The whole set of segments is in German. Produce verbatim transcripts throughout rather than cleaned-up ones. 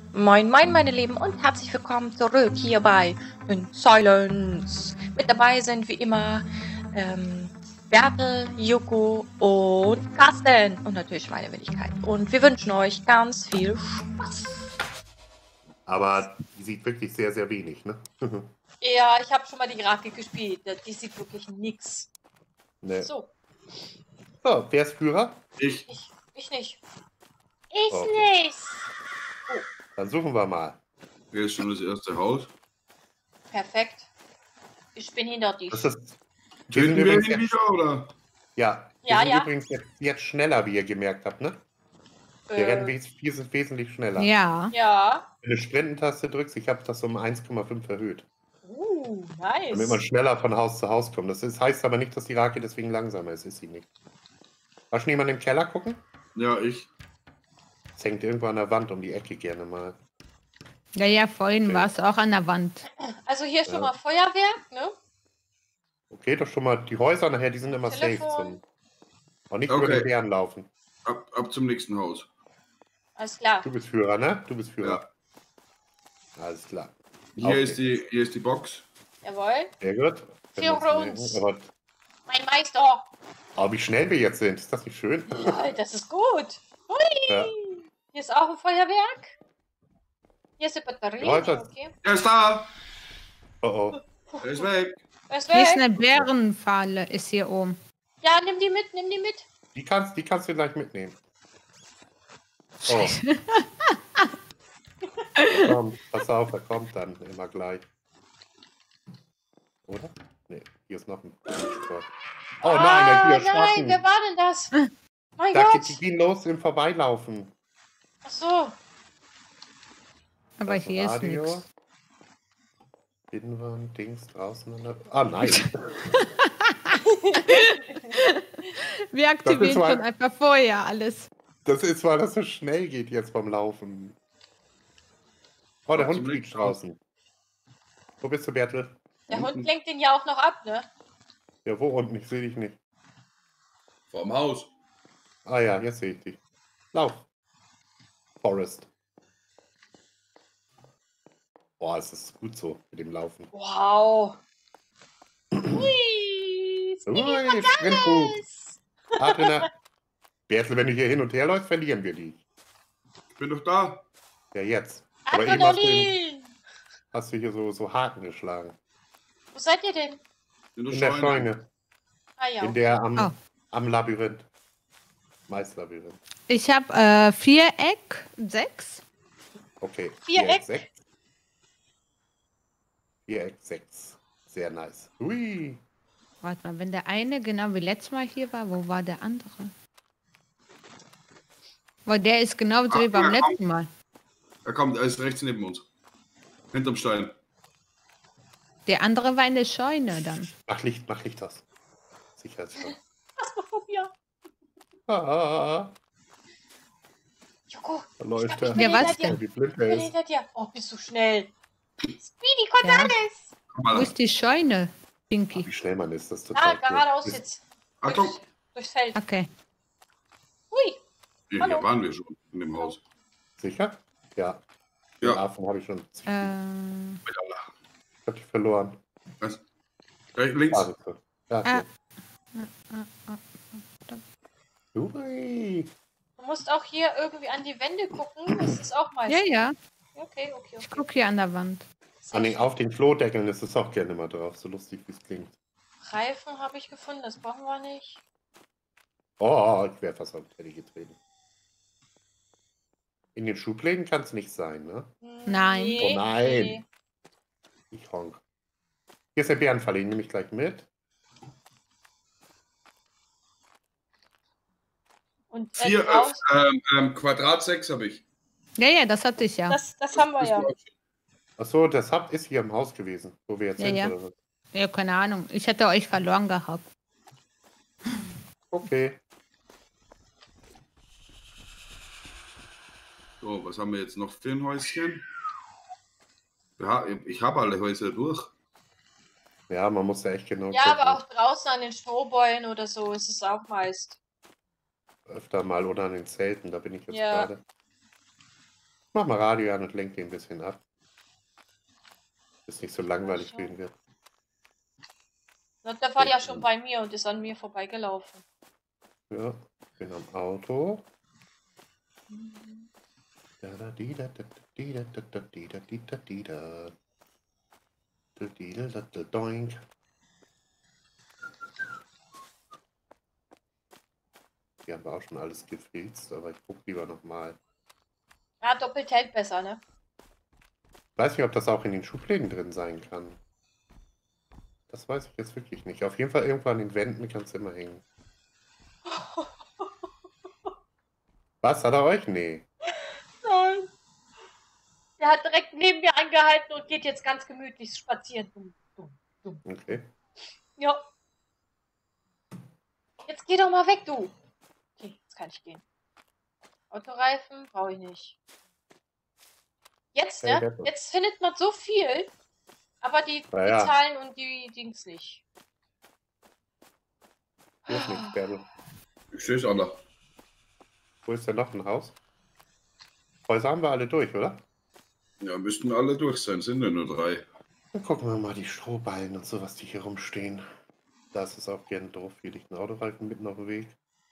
Moin, moin, meine Lieben, und herzlich willkommen zurück hier bei In Silence. Mit dabei sind wie immer ähm, Bertel, Joko und Carsten und natürlich meine Wenigkeit. Und wir wünschen euch ganz viel Spaß. Aber die sieht wirklich sehr, sehr wenig, ne? Ja, ich habe schon mal die Grafik gespielt. Die sieht wirklich nix. Nee. So. So, wer ist Führer? Ich. Ich, ich nicht. Ich Okay. nicht. Oh. Dann suchen wir mal. Wer ist schon das erste Haus? Perfekt. Ich bin hinter dich. Das ist, wir sind Töten wir übrigens ihn jetzt, wieder, oder? ja, wir Ja, sind ja. übrigens jetzt, jetzt schneller, wie ihr gemerkt habt, ne? Wir Äh, rennen wes wir sind wesentlich schneller. Ja. ja. Wenn du Sprintentaste drückst, ich habe das um eins Komma fünf erhöht. Uh, Damit man nice. schneller von Haus zu Haus kommt. Das ist, heißt aber nicht, dass die Rake deswegen langsamer ist. Ist sie nicht. War schon jemand im Keller gucken? Ja, ich. Es hängt irgendwo an der Wand um die Ecke gerne mal. Ja, ja, vorhin Okay. war es auch an der Wand. Also hier schon Ja. mal Feuerwerk, ne? Okay, doch schon mal die Häuser nachher, die sind immer Telefon. safe. Zum, auch nicht Okay. über den Bären laufen. Ab, ab zum nächsten Haus. Alles klar. Du bist Führer, ne? Du bist Führer. Ja. Alles klar. Hier Okay. ist die, hier ist die Box. Jawohl. Sehr gut. Für Können wir uns. merken. Aber, Mein Meister. aber wie schnell wir jetzt sind, ist das nicht schön? Ja, das ist gut. Hui. Ja. Hier ist auch ein Feuerwerk. Hier ist die Batterie. Ja, das- Okay. Er ist da! Oh oh. Er ist weg! Wer ist Hier ist weg? eine Bärenfalle, ist hier oben. Ja, nimm die mit, nimm die mit. Die kannst, die kannst du gleich mitnehmen. Oh. Komm, pass auf, er kommt dann immer gleich. Oder? Nee, hier ist noch ein Sport. Oh nein, ah, der hier nein, Schwachen. wer war denn das? Mein Da Gott. geht die gehen los im Vorbeilaufen. Ach so. Aber Das hier ist Radio. nichts. Innenwand, Dings draußen. an der- Ah nein. Wir aktivieren mal- schon einfach vorher alles. Das ist, weil das so schnell geht jetzt beim Laufen. Oh, der Ja, Hund zum fliegt Glück. draußen. Wo bist du, Bertel? Der Hund Unten. lenkt den ja auch noch ab, ne? Ja, wo unten? Ich sehe dich nicht. Vorm Haus. Ah ja, jetzt sehe ich dich. Lauf. Forest. Boah, es ist gut so mit dem Laufen. Wow. Hui. Speedy Ui, Sprintbuch. Gonzales. Adriana. Bertel, wenn du hier hin und her läufst, verlieren wir die. Ich bin doch da. Ja, jetzt. Aber eben hast du, Adrenalin. hast du hier so, so Haken geschlagen. Wo seid ihr denn? In der In der Scheune. Scheune. Ah ja. In der am, Oh. am Labyrinth. Maislabyrinth. Ich habe äh, Viereck, sechs. Okay. Viereck. sechs. Viereck sechs. Sehr nice. Hui. Warte mal, wenn der eine genau wie letztes Mal hier war, wo war der andere? Weil der ist genauso wie Ach, beim ja, letzten Mal. Er kommt, er ist rechts neben uns. Hinterm Stein. Der andere war in der Scheune dann. Mach Licht, mach Licht aus. Sicherheitsschau. Phasmophobia. Ah, Joko, da läuft ich glaub, er. ich bin Ja, was hinter dir. Oh, wie blind Ich er bin ist. hinter dir. Oh, bist du schnell. Speedy Gonzales. Komm Wo mal. ist die Scheune, Pinky? Wie schnell man ist, das ist Ah, total cool. geradeaus Ist- jetzt. Achtung! Durchs, durchs Feld. Okay. Hui. Hier, Hallo. hier waren wir schon. In dem Haus. Sicher? Ja. Den Ja. Affen habe ich schon. Äh, Ich habe dich verloren. Was? Rechts, links. Ah, das ist- ja, Ah. hier. Ui. Du musst auch hier irgendwie an die Wände gucken. Das ist auch meist. ja, ja. Okay, okay, Ich okay. gucke hier an der Wand. An den, auf den Klodeckeln ist es auch gerne mal drauf, so lustig wie es klingt. Reifen habe ich gefunden, das brauchen wir nicht. Oh, ich wäre fast auf den Teddy getreten. In den Schubläden kann es nicht sein, ne? Nein. Nee, Oh nein. nee. Ich honk. Hier ist der Bärenfalle, den nehme ich gleich mit. Und äh, Vier, raus, äh, ähm, ähm, Quadrat sechs habe ich. Ja, ja, das hatte ich ja. das, das haben wir Bist ja. du auch schon. Achso, das habt ist hier im Haus gewesen, wo wir jetzt Ja, sind. ja. Oder was? Ja, keine Ahnung. Ich hätte euch verloren gehabt. Okay. So, was haben wir jetzt noch für ein Häuschen? Ja, ich habe alle Häuser durch. Ja, man muss da echt genau Ja, gucken. aber auch draußen an den Strohbäumen oder so ist es auch meist. Öfter mal oder an den Zelten, da bin ich jetzt Ja. gerade. Mach mal Radio an und lenk den ein bisschen ab. Dass nicht so langweilig Ja, für ihn wird. Na, der war ja schon bei mir und ist an mir vorbeigelaufen. Ja, bin am Auto. Da da di da da di da da da di da di da di da. Da di da da da doink. Die haben wir auch schon alles gefilzt, aber ich guck lieber nochmal. Ja, doppelt hält besser, ne? Ich weiß nicht, ob das auch in den Schubläden drin sein kann. Das weiß ich jetzt wirklich nicht. Auf jeden Fall irgendwo an den Wänden kannst du immer hängen. Was, hat er euch? Nee. Nein. Der hat direkt neben mir angehalten und geht jetzt ganz gemütlich spazieren. Dumm, dumm, dumm. Okay. Ja. Jetzt geh doch mal weg, du. Okay, jetzt kann ich gehen. Autoreifen brauche ich nicht. Jetzt, Hey, ne? Beppo. Jetzt findet man so viel, aber die, Na die ja. Zahlen und die Dings nicht. Hier ist nichts, Bärbel. Ich sehe es alle. Wo ist denn noch ein Haus? Häuser haben wir alle durch, oder? Ja, müssten alle durch sein, sind ja nur drei. Dann gucken wir mal die Strohballen und so, was die hier rumstehen. Da ist es auch gern doof. Hier liegt ein Autoreifen mitten auf dem Weg.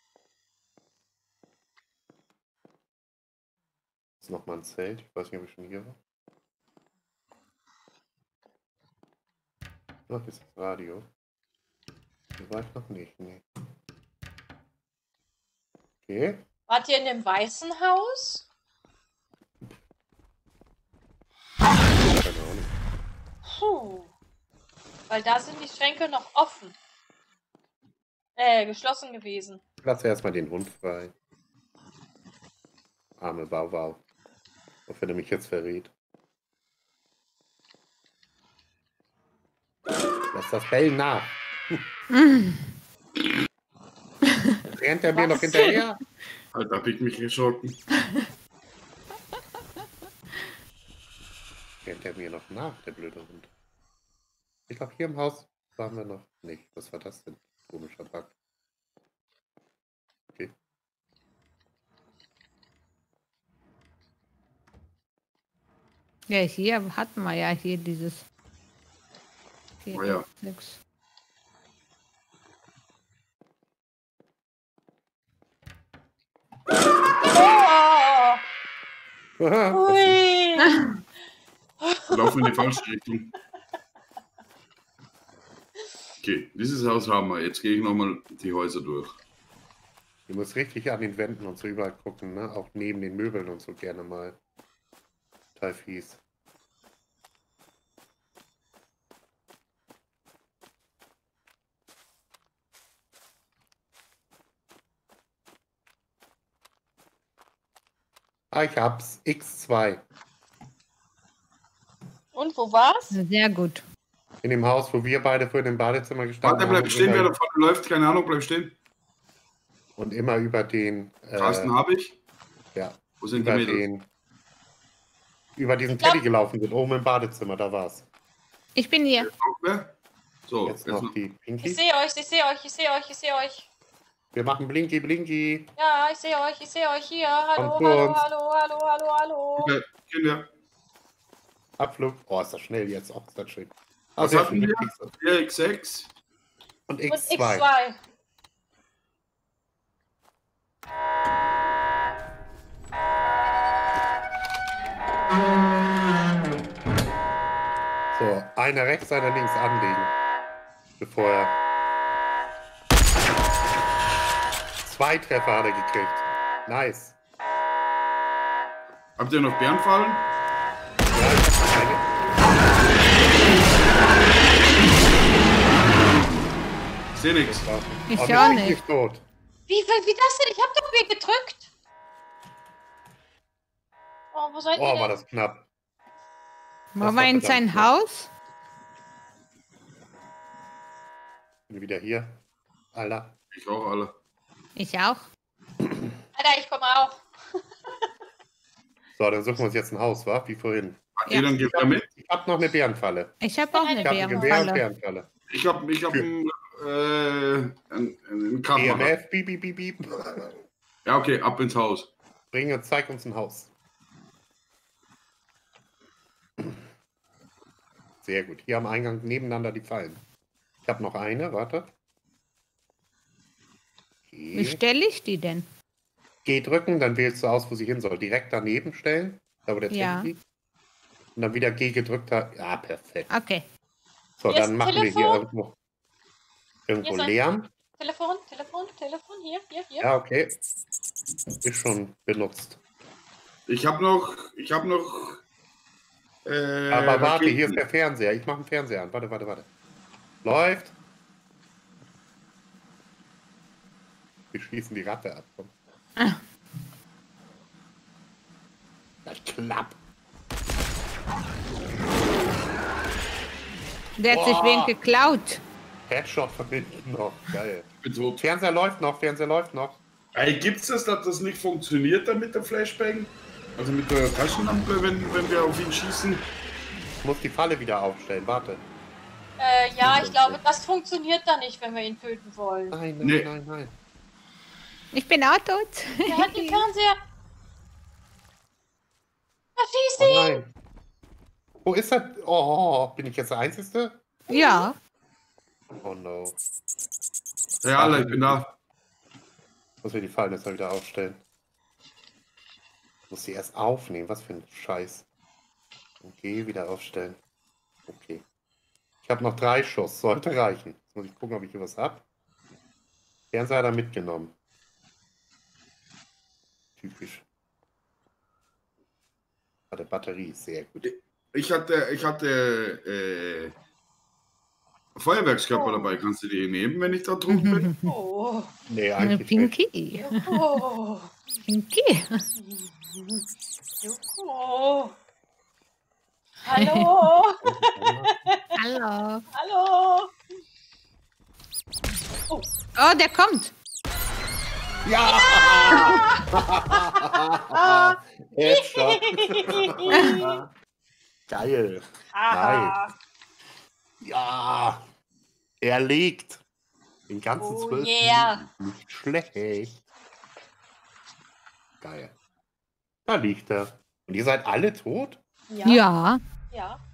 Ist noch mal ein Zelt. Ich weiß nicht, ob ich schon hier war. Ach, hier ist das Radio. Hier war ich noch nicht. Nee. Okay. Wart ihr in dem weißen Haus? Keine Ahnung. Puh. Weil da sind die Schränke noch offen. Äh, geschlossen gewesen. Lass erstmal den Hund frei. Arme Bauwau. Auch wenn er mich jetzt verrät. Lass das Bellen nach. Rennt er mir Was? noch hinterher? Halt, hab ich mich erschrocken. Rennt er mir noch nach, der blöde Hund. Ich glaube, hier im Haus waren wir noch nicht. Was war das denn? Komischer Bug. Okay. Ja, hier hatten wir ja hier dieses. Oh ja. sechs. Oh, Aha, ui. Wir laufen in die falsche Richtung. Okay, dieses Haus haben wir. Jetzt gehe ich nochmal die Häuser durch. du musst richtig an den Wänden und so überall gucken, ne? Auch neben den Möbeln und so gerne mal. Total fies. Ah, ich hab's. X zwei. Und wo war's? Sehr gut. In dem Haus, wo wir beide vor dem Badezimmer gestanden Warte, bleib haben. stehen, immer- wer da vorne läuft. Keine Ahnung, bleib stehen. Und immer über den. Äh, Carsten habe ich. ja, Wo sind die über Mädels? den. Über diesen glaub- Teddy gelaufen sind, oben im Badezimmer, da war's. Ich bin hier. Noch wer? So, Jetzt jetzt noch noch. die Ich Pinky. sehe euch, ich sehe euch, ich sehe euch, ich sehe euch. Wir machen Blinky Blinky. Ja, ich sehe euch, ich sehe euch hier. Hallo, Kommt zu hallo, uns. hallo, hallo, hallo, hallo. Okay, Kinder. Abflug. Oh, ist das schnell jetzt. Oh, ist das schön. Ah, Was sehr hatten schön. wir? Hier X sechs. Und Und X X zwei. zwei. So, einer rechts, einer links anlegen. Bevor er. Zwei Treffer hat er gekriegt. Nice. Habt ihr noch Bärenfallen? Ja, ich hab eine. Ich sehe nichts. Ich Oh, auch wir sind nicht. tot. Wie, wie, wie das denn? Ich hab doch wen gedrückt. Oh, wo seid ihr Oh, denn? war das knapp. War war wir in verdammt sein knapp. Haus? Bin wieder hier. Alter. Ich auch alle. Ich auch. Alter, ich komme auch. So, dann suchen wir uns jetzt ein Haus, wa? Wie vorhin. Hat Ja. jeder ein Ich Gewehr hab, mit? ich hab noch eine Bärenfalle. Ich habe auch eine Ich hab ein Gewehr und Bärenfalle. Bärenfalle. Ich hab, ich hab Für- ein, äh, ein, ein Kamera. E M F, piep, piep, piep, piep. Ja, okay, ab ins Haus. Bring uns, zeig uns ein Haus. Sehr gut. Hier am Eingang nebeneinander die Fallen. Ich habe noch eine, warte. Wie Okay. stelle ich die denn? Geh drücken, dann wählst du aus, wo sie hin soll. Direkt daneben stellen, da wo der Ja. Teddy liegt. Und dann wieder G gedrückt hat. Ja, perfekt. Okay. So, Hier ist dann ein machen wir hier Telefon. irgendwo, irgendwo Hier ist ein- Lärm. Telefon, Telefon, Telefon, hier, hier, hier. Ja, okay. Ist schon benutzt. Ich habe noch, ich habe noch. Äh, Aber warte, hier ist Raketen. der Fernseher. Ich mache den Fernseher an. Warte, warte, warte. Läuft. Wir schießen die Ratte ab. Komm. Ah. Das klappt. Der hat sich Boah. wen geklaut. Headshot verbinden noch. Geil. Ich bin tot. Fernseher läuft noch, Fernseher läuft noch. Ey, gibt's das, dass das nicht funktioniert dann mit der Flashbang? Also mit der Taschenlampe, wenn, wenn wir auf ihn schießen? Ich muss die Falle wieder aufstellen. Warte. Äh, ja, ich glaube, das funktioniert dann nicht, wenn wir ihn töten wollen. Nein, nein, Nee. nein, nein. Ich bin auch tot. Er hat den Fernseher. Er schießt Oh ihn. nein. Wo ist er? Oh, bin ich jetzt der Einzige? Ja. Oh no. Ja, alle, ich bin da. Muss wir die Fallen jetzt mal wieder aufstellen. Muss sie erst aufnehmen. Was für ein Scheiß. Okay, wieder aufstellen. Okay. Ich habe noch drei Schuss. Sollte reichen. Jetzt muss ich gucken, ob ich hier was habe. Fernseher hat er mitgenommen. Typisch. Warte, Batterie. Sehr gut. Ich hatte, ich hatte äh, Feuerwerkskörper Oh. dabei. Kannst du die nehmen, wenn ich da drum bin? Oh, Nee, eigentlich nicht. Pinky. oh, Pinky. Joko. Hallo, Hallo. hallo. Oh, der kommt. Ja! Headshot. Geil. Ah, Ja. Er liegt. Den ganzen Oh, zwölf yeah. Minuten. Nicht schlecht. Geil. Da liegt er. Und ihr seid alle tot? ja, Ja. ja.